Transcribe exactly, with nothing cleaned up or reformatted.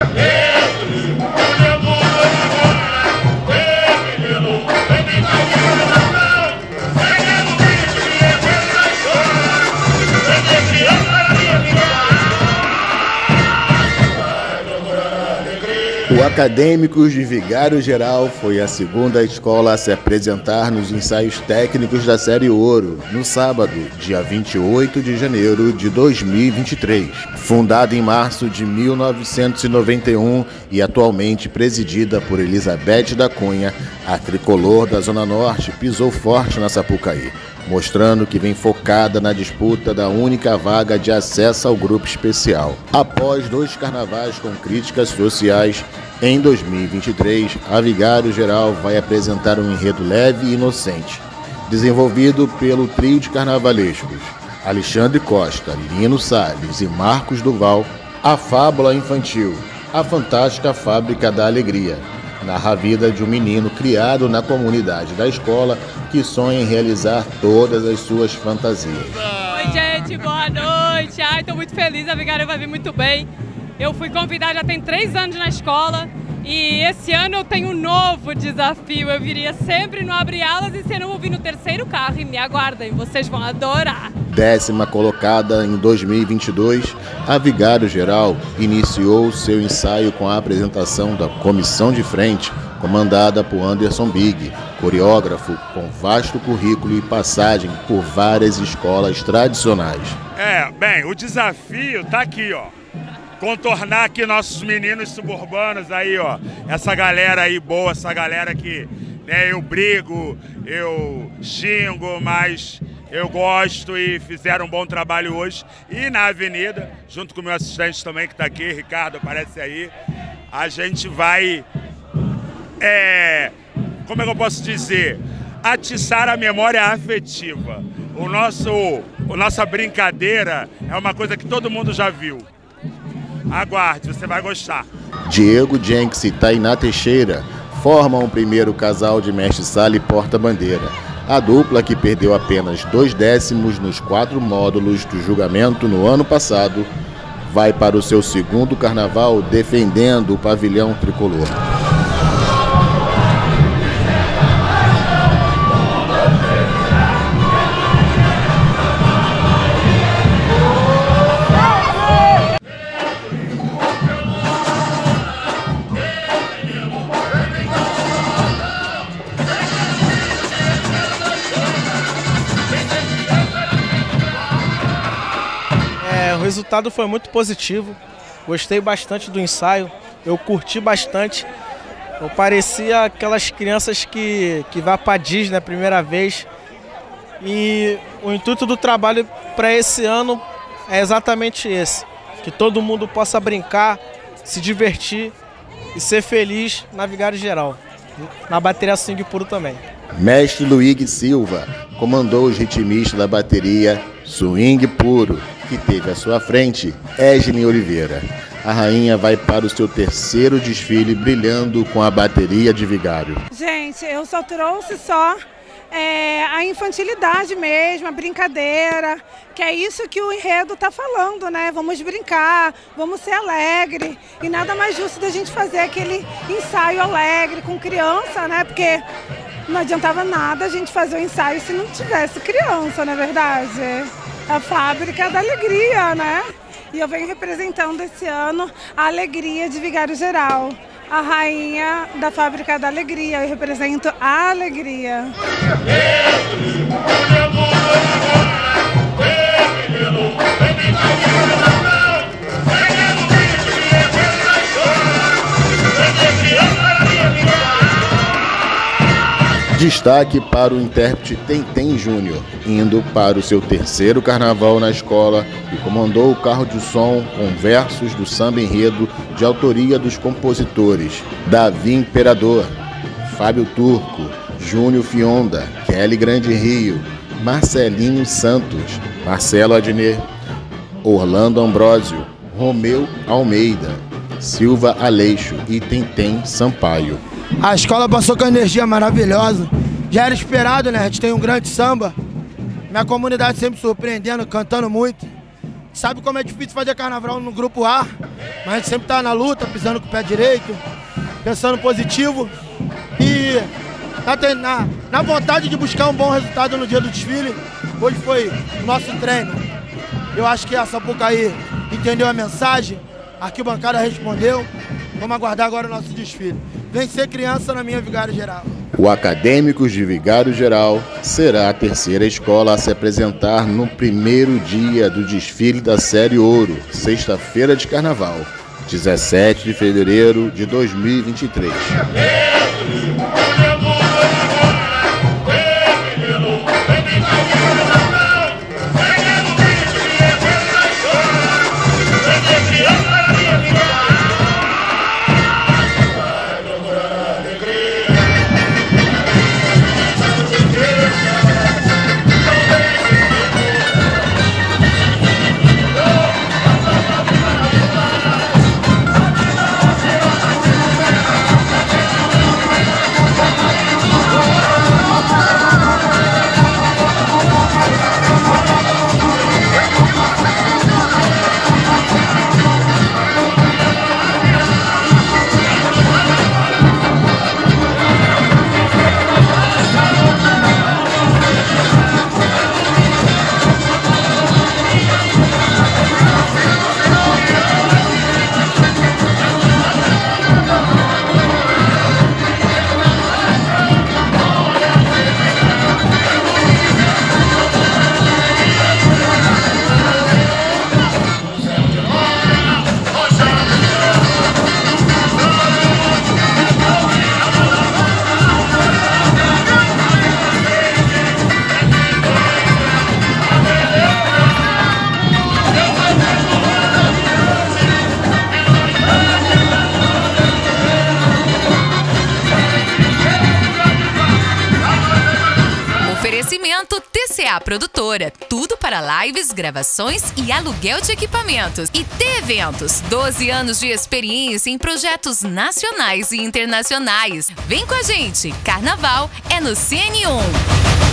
O Acadêmicos de Vigário Geral foi a segunda escola a se apresentar nos ensaios técnicos da Série Ouro, no sábado, dia vinte e oito de janeiro de dois mil e vinte e três. Fundada em março de mil novecentos e noventa e um e atualmente presidida por Elizabeth da Cunha, a tricolor da Zona Norte pisou forte na Sapucaí, mostrando que vem focada na disputa da única vaga de acesso ao grupo especial. Após dois carnavais com críticas sociais, em dois mil e vinte e três, a Vigário Geral vai apresentar um enredo leve e inocente, desenvolvido pelo trio de carnavalescos Alexandre Costa, Lino Salles e Marcos Duval. A fábula infantil, A Fantástica Fábrica da Alegria, narra a vida de um menino criado na comunidade da escola que sonha em realizar todas as suas fantasias. Oi, gente, boa noite. Ai, tô muito feliz, a Vigário vai vir muito bem. Eu fui convidada já tem três anos na escola e esse ano eu tenho um novo desafio. Eu viria sempre no Abre Alas e esse ano eu vou vir no terceiro carro e me aguardem, vocês vão adorar. Décima colocada em dois mil e vinte e dois, a Vigário Geral iniciou seu ensaio com a apresentação da comissão de frente, comandada por Anderson Big, coreógrafo com vasto currículo e passagem por várias escolas tradicionais. É, bem, o desafio tá aqui, ó. Contornar aqui nossos meninos suburbanos aí, ó. Essa galera aí boa, essa galera que, né, eu brigo, eu xingo, mas eu gosto e fizeram um bom trabalho hoje. E na avenida, junto com o meu assistente também que tá aqui, Ricardo, aparece aí, a gente vai, é, como é que eu posso dizer, atiçar a memória afetiva. O nosso, a nossa brincadeira é uma coisa que todo mundo já viu. Aguarde, você vai gostar. Diego Jenks e Tainá Teixeira formam o primeiro casal de mestre-sala e porta-bandeira. A dupla, que perdeu apenas dois décimos nos quatro módulos do julgamento no ano passado, vai para o seu segundo carnaval defendendo o pavilhão tricolor. O resultado foi muito positivo, gostei bastante do ensaio, eu curti bastante. Eu parecia aquelas crianças que, que vai para a Disney a primeira vez. E o intuito do trabalho para esse ano é exatamente esse, que todo mundo possa brincar, se divertir e ser feliz na Vigário Geral, na bateria swing puro também. Mestre Luigi Silva comandou os ritmistas da bateria Swing Puro, que teve à sua frente Esne Oliveira. A rainha vai para o seu terceiro desfile brilhando com a bateria de Vigário. Gente, eu só trouxe só é, a infantilidade mesmo, a brincadeira, que é isso que o enredo está falando, né? Vamos brincar, vamos ser alegre. E nada mais justo da gente fazer aquele ensaio alegre com criança, né? Porque não adiantava nada a gente fazer o ensaio se não tivesse criança, não é verdade? A fábrica da alegria, né? E eu venho representando esse ano a alegria de Vigário Geral. A rainha da fábrica da alegria, eu represento a alegria. Destaque para o intérprete Tentem Júnior, indo para o seu terceiro carnaval na escola e comandou o carro de som com versos do samba enredo de autoria dos compositores Davi Imperador, Fábio Turco, Júnior Fionda, Kelly Grande Rio, Marcelinho Santos, Marcelo Adnet, Orlando Ambrósio, Romeu Almeida, Silva Aleixo e Tentem Sampaio. A escola passou com energia maravilhosa, já era esperado, né? A gente tem um grande samba, minha comunidade sempre surpreendendo, cantando muito. Sabe como é difícil fazer carnaval no grupo A? mas a gente sempre tá na luta, pisando com o pé direito, pensando positivo e na, na, na vontade de buscar um bom resultado no dia do desfile. Hoje foi o nosso treino. Eu acho que a Sapucaí entendeu a mensagem, a arquibancada respondeu. Vamos aguardar agora o nosso desfile. Vencer criança na minha Vigário Geral. O Acadêmicos de Vigário Geral será a terceira escola a se apresentar no primeiro dia do desfile da Série Ouro, sexta-feira de carnaval, dezessete de fevereiro de dois mil e vinte e três. Oferecimento T C A Produtora, tudo para lives, gravações e aluguel de equipamentos. E T Eventos, doze anos de experiência em projetos nacionais e internacionais. Vem com a gente, Carnaval é no C N um.